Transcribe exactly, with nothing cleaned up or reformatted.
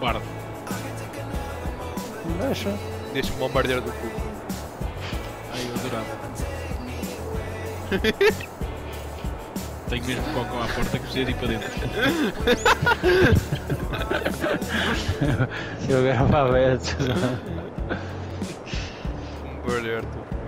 guardo. Deixa. Deixa-me bombardear do cu. Ai, eu adorava. Tenho mesmo cocão à porta que precisa ir para dentro. Eu gravava essa. Bombardear tu.